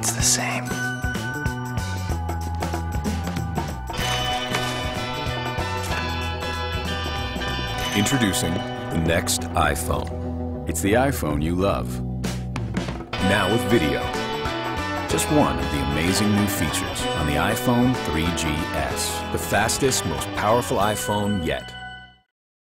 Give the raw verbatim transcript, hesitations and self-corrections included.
it's the same. Introducing the next iPhone. It's the iPhone you love. Now with video. Just one of the amazing new features on the iPhone three G S, the fastest, most powerful iPhone yet.